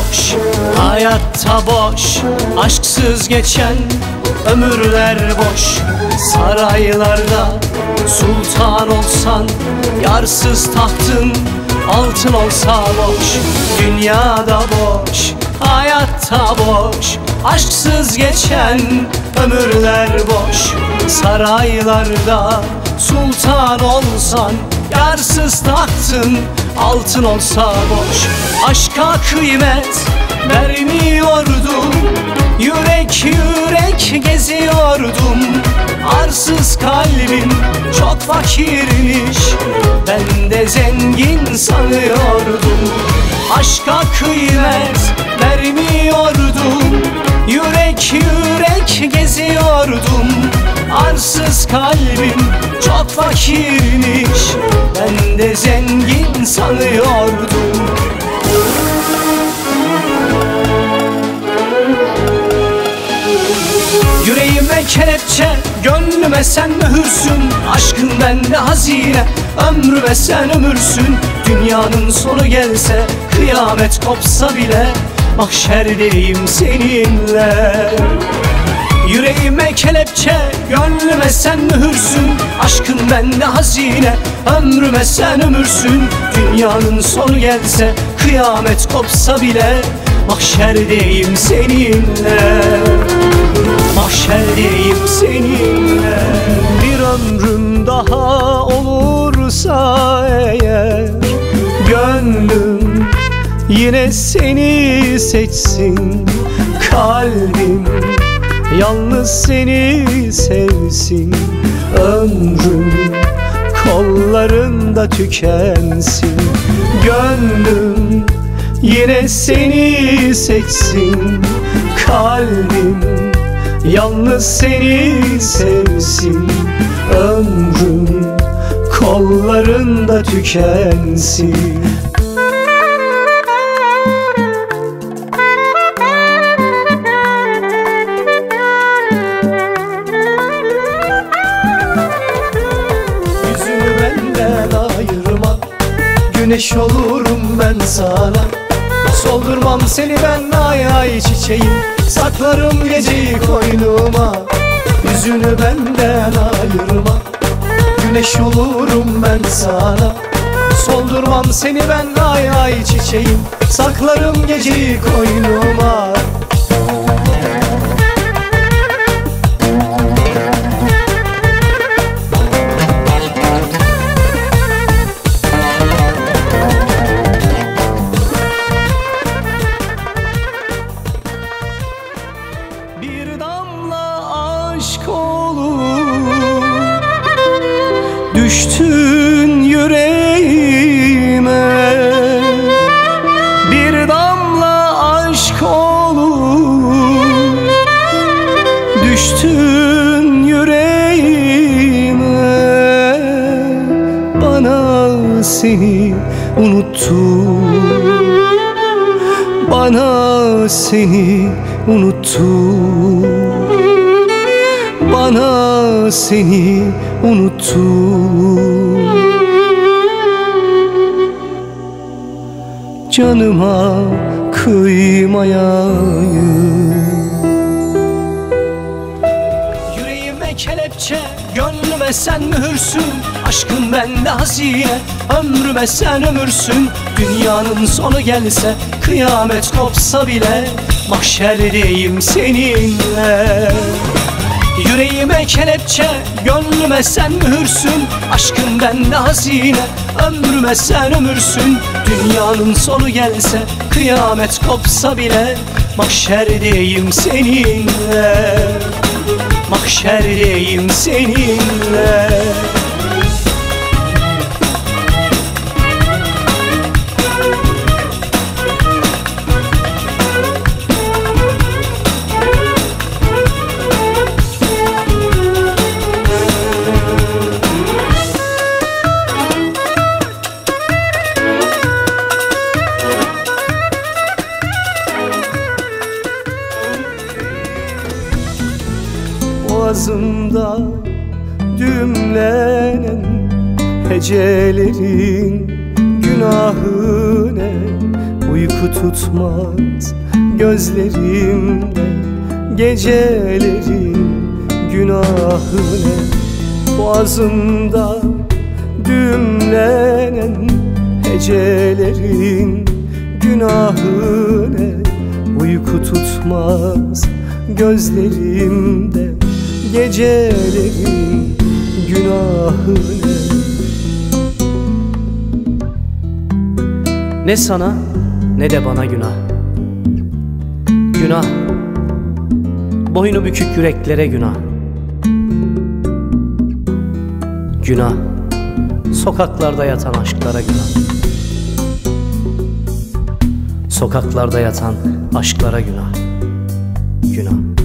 boş, hayatta boş. Aşksız geçen ömürler boş. Saraylarda sultan olsan, yarsız tahtın altın olsa boş. Dünyada boş, hayatta boş. Aşksız geçen ömürler boş. Saraylarda sultan olsan, yarsız tahtın altın olsa boş. Aşka kıymet vermiyordum, yürek yürek geziyordum. Arsız kalbim çok fakirmiş, ben de zengin sanıyordum. Aşka kıymet vermiyordum, yürek yürek geziyordum. Arsız kalbim çok fakirmiş, ben de zengin sanıyordum. Yüreğime kelepçe, gönlüme sen mühürsün. Aşkın bende hazine, ömrüme sen ömürsün. Dünyanın sonu gelse, kıyamet kopsa bile mahşerdeyim seninle. Yüreğime kelepçe, gönlüme sen mühürsün. Aşkın bende hazine, ömrüme sen ömürsün. Dünyanın sonu gelse, kıyamet kopsa bile mahşerdeyim seninle. Mahşerdeyim seninle. Bir ömrüm daha olursa eğer, gönlüm yine seni seçsin. Kalbim yalnız seni sevsin. Ömrüm kollarında tükensin. Gönlüm yine seni seçsin. Kalbim yalnız seni sevsin. Ömrüm kollarında tükensin. Yüzünü benden ayırma, güneş olurum ben sana. Soldurmam seni ben ay ay çiçeğim, saklarım geceyi koynuma. Yüzünü benden ayırma, güneş olurum ben sana. Soldurmam seni ben ay ay çiçeğim, saklarım geceyi koynuma. Bir damla aşk olur, düştün yüreğime. Bir damla aşk olur, düştün yüreğime. Bana seni unuttum, bana seni unuttum, bana seni unuttum. Canıma kıymayayım. Yüreğime kelepçe, gönlüme sen mühürsün. Aşkın bende hazine, ömrüme sen ömürsün. Dünyanın sonu gelse, kıyamet kopsa bile mahşerdeyim seninle. Yüreğime kelepçe, gönlüme sen mühürsün. Aşkın bende hazine, ömrüme sen ömürsün. Dünyanın sonu gelse, kıyamet kopsa bile mahşerdeyim seninle. Mahşerdeyim seninle. Boğazımda dümlenen hecelerin günahı ne? Uyku tutmaz gözlerimde, gecelerin günahı ne? Boğazımda düğümlenen hecelerin günahı ne? Uyku tutmaz gözlerimde, gecelerin günahı ne? Ne sana ne de bana günah. Günah, boynu bükük yüreklere günah. Günah, sokaklarda yatan aşklara günah. Sokaklarda yatan aşklara günah. Günah.